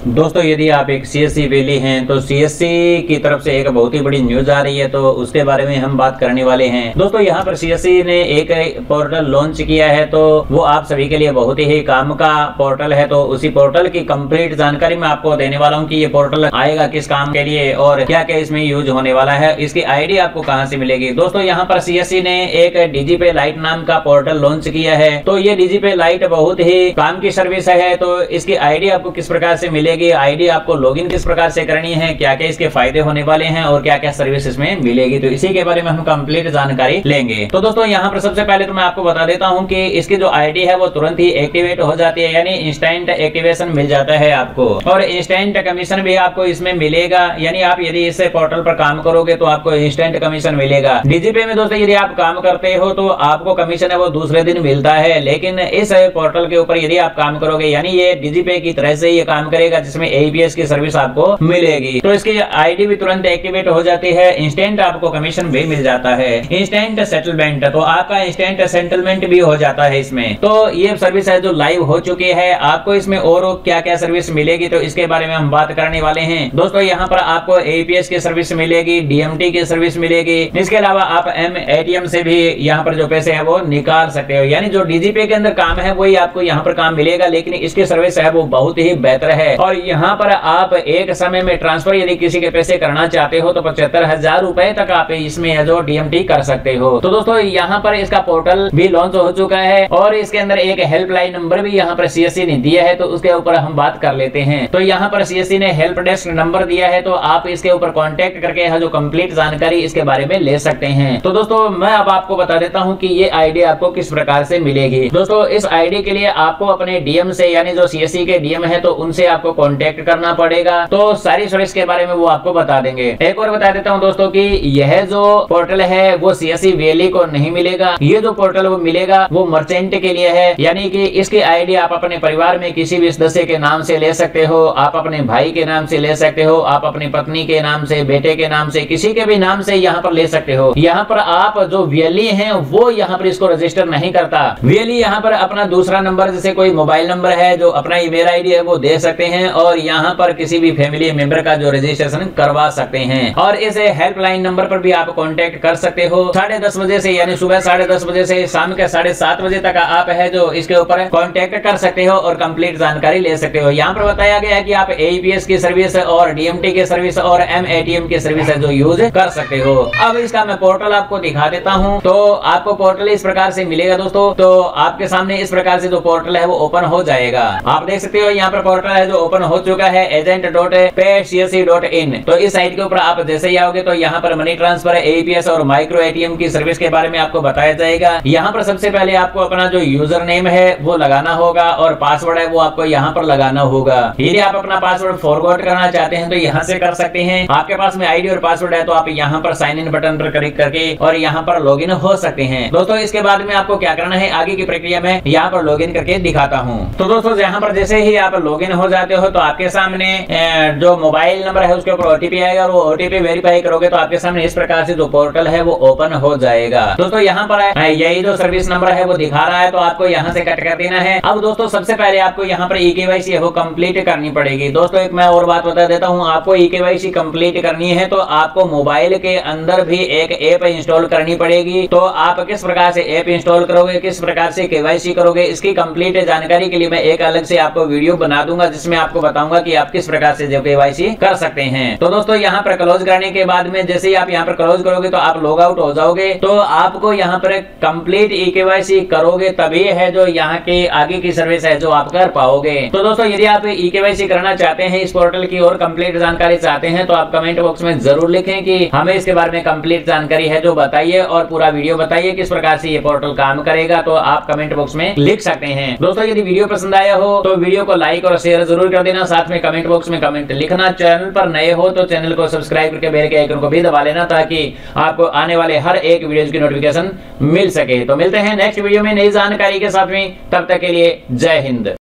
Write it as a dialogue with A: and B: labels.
A: दोस्तों यदि आप एक सीएससी वैली हैं तो सीएससी की तरफ से एक बहुत ही बड़ी न्यूज आ रही है, तो उसके बारे में हम बात करने वाले हैं। दोस्तों यहाँ पर सीएससी ने एक पोर्टल लॉन्च किया है, तो वो आप सभी के लिए बहुत ही काम का पोर्टल है। तो उसी पोर्टल की कंप्लीट जानकारी मैं आपको देने वाला हूँ कि ये पोर्टल आएगा किस काम के लिए और क्या क्या इसमें यूज होने वाला है, इसकी आईडी आपको कहाँ से मिलेगी। दोस्तों यहाँ पर सीएससी ने एक डीजीपे लाइट नाम का पोर्टल लॉन्च किया है। तो ये डीजीपे लाइट बहुत ही काम की सर्विस है। तो इसकी आईडी आपको किस प्रकार से मिलेगी, आईडी आपको लॉगिन किस प्रकार से करनी है, क्या क्या इसके फायदे होने वाले हैं और क्या क्या सर्विस इसमें मिलेगी, तो इसी के बारे में हम कंप्लीट जानकारी लेंगे। तो दोस्तों यहाँ पर सबसे पहले तो मैं आपको बता देता हूँ कि इसकी जो आईडी है वो तुरंत ही एक्टिवेट हो जाती है, यानी इंस्टेंट एक्टिवेशन मिल जाता है आपको और इंस्टेंट कमीशन भी आपको इसमें मिलेगा। यानी आप यदि इस पोर्टल पर काम करोगे तो आपको इंस्टेंट कमीशन मिलेगा। डीजीपे में दोस्तों यदि आप काम करते हो तो आपको कमीशन है वो दूसरे दिन मिलता है, लेकिन इस पोर्टल के ऊपर यदि आप काम करोगे यानी ये डीजीपे की तरह से ये काम करेगा जिसमें एईपीएस की सर्विस आपको मिलेगी। तो इसकी आईडी भी तुरंत एक्टिवेट हो जाती है, इंस्टेंट आपको कमीशन भी मिल जाता है। इंस्टेंट सेटलमेंट, तो आपका इंस्टेंट सेटलमेंट भी हो जाता है इसमें। तो ये सर्विस है जो लाइव हो चुकी है। आपको इसमें और क्या क्या सर्विस मिलेगी तो इसके बारे में हम बात करने वाले हैं। दोस्तों यहाँ पर आपको एईपीएस की सर्विस मिलेगी, डीएमटी की सर्विस मिलेगी। इसके अलावा आप एटीएम से भी यहाँ पर जो पैसे है वो निकाल सकते हो। यानी जो डीजीपे के अंदर काम है वही आपको यहाँ पर काम मिलेगा, लेकिन इसकी सर्विस है वो बहुत ही बेहतर है। और यहाँ पर आप एक समय में ट्रांसफर यदि किसी के पैसे करना चाहते हो तो 75,000 रुपए तक आप इसमें जो डीएमटी कर सकते हो। तो दोस्तों यहाँ पर इसका पोर्टल भी लॉन्च हो चुका है और इसके अंदर एक हेल्पलाइन नंबर भी यहाँ पर सीएससी ने दिया है, तो उसके ऊपर हम बात कर लेते हैं। तो यहाँ पर सीएससी ने हेल्प डेस्क नंबर दिया है, तो आप इसके ऊपर कॉन्टेक्ट करके जो कंप्लीट जानकारी इसके बारे में ले सकते हैं। तो दोस्तों मैं अब आपको बता देता हूँ कि ये आईडी आपको किस प्रकार से मिलेगी। दोस्तों इस आईडी के लिए आपको अपने डीएम से यानी जो सीएससी के डीएम है तो उनसे आपको कॉन्टेक्ट करना पड़ेगा। तो सारी सर्विस के बारे में वो आपको बता देंगे। एक और बता देता हूँ दोस्तों कि यह जो पोर्टल है वो सीएससी वैली को नहीं मिलेगा। ये जो पोर्टल वो मिलेगा वो मर्चेंट के लिए है, यानी कि इसकी आईडी आप अपने परिवार में किसी भी सदस्य के नाम से ले सकते हो, आप अपने भाई के नाम से ले सकते हो, आप अपनी पत्नी के नाम से, बेटे के नाम से, किसी के भी नाम से यहाँ पर ले सकते हो। यहाँ पर आप जो वैली है वो यहाँ पर इसको रजिस्टर नहीं करता। वैली यहाँ पर अपना दूसरा नंबर जैसे कोई मोबाइल नंबर है जो अपना ईमेल आईडी है वो दे सकते हैं और यहाँ पर किसी भी फैमिली मेंबर का जो रजिस्ट्रेशन करवा सकते हैं। और इस हेल्पलाइन नंबर पर भी आप कांटेक्ट कर सकते हो 10:30 बजे से, यानी सुबह 10:30 बजे से शाम के 7:30 बजे तक आप है जो इसके ऊपर कांटेक्ट कर सकते हो और कंप्लीट जानकारी ले सकते हो। यहाँ पर बताया गया है कि आप एईपीएस की सर्विस और डीएमटी की सर्विस और एमएटीएम की सर्विस है जो यूज कर सकते हो। अब इसका मैं पोर्टल आपको दिखा देता हूँ। तो आपको पोर्टल इस प्रकार से मिलेगा दोस्तों। तो आपके सामने इस प्रकार से जो पोर्टल है वो ओपन हो जाएगा। आप देख सकते हो यहाँ पर पोर्टल है जो ओपन हो चुका है, agent.paycsc.in। तो इस साइट के ऊपर आप जैसे ही आओगे तो यहाँ पर मनी ट्रांसफर, एईपीएस और माइक्रो एटीएम की सर्विस के बारे में आपको बताया जाएगा। यहाँ पर सबसे पहले आपको अपना जो यूजर नेम है वो लगाना होगा और पासवर्ड है वो आपको यहाँ पर लगाना होगा। यदि आप अपना पासवर्ड फॉरगॉट करना चाहते हैं तो यहाँ से कर सकते हैं। आपके पास में आईडी और पासवर्ड है तो आप यहाँ पर साइन इन बटन पर क्लिक करके और यहाँ पर लॉग इन हो सकते हैं। दोस्तों इसके बाद में आपको क्या करना है आगे की प्रक्रिया में यहाँ पर लॉग इन करके दिखाता हूँ। तो दोस्तों यहाँ पर जैसे ही आप लॉग इन हो जाते हो तो आपके सामने जो मोबाइल नंबर है उसके ऊपर ओटीपी आएगा और वो ओटीपी वेरीफाई करोगे तो आपके सामने इस प्रकार से जो पोर्टल है वो ओपन हो जाएगा। दोस्तों यहाँ पर यही जो सर्विस नंबर है वो दिखा रहा है, तो आपको यहाँ से कट कर देना है। अब दोस्तों सबसे पहले आपको यहाँ पर ईकेवाईसी है वो कंप्लीट करनी पड़ेगी। दोस्तों एक मैं और बात बता देता हूँ, आपको ईकेवाईसी कंप्लीट करनी है तो आपको मोबाइल के अंदर भी एक ऐप इंस्टॉल करनी पड़ेगी। तो आप किस प्रकार से ऐप इंस्टॉल करोगे, किस प्रकार से केवाईसी करोगे, इसकी कंप्लीट जानकारी के लिए मैं एक अलग से आपको वीडियो बना दूंगा जिसमें आपको बताऊंगा कि आप किस प्रकार से जो केवाईसी कर सकते हैं। तो दोस्तों यहाँ पर क्लोज करने के बाद में जैसे ही आप यहाँ पर क्लोज करोगे तो आप लॉग आउट हो जाओगे। तो आपको यहाँ पर कंप्लीट ईकेवाईसी करोगे तभी है जो यहाँ के आगे की सर्विस है जो आप कर पाओगे। तो दोस्तों यदि आप ईकेवाईसी करना चाहते हैं इस पोर्टल की और कंप्लीट जानकारी चाहते हैं तो आप कमेंट बॉक्स में जरूर लिखें कि हमें इसके बारे में कंप्लीट जानकारी है जो बताइए और पूरा वीडियो बताइए किस प्रकार से ये पोर्टल काम करेगा। तो आप कमेंट बॉक्स में लिख सकते हैं। दोस्तों यदि वीडियो पसंद आया हो तो वीडियो को लाइक और शेयर जरूर कर देना, साथ में कमेंट बॉक्स में कमेंट लिखना। चैनल पर नए हो तो चैनल को सब्सक्राइब करके बेल के आइकन को भी दबा लेना ताकि आपको आने वाले हर एक वीडियो की नोटिफिकेशन मिल सके। तो मिलते हैं नेक्स्ट वीडियो में नई जानकारी के साथ में, तब तक के लिए जय हिंद।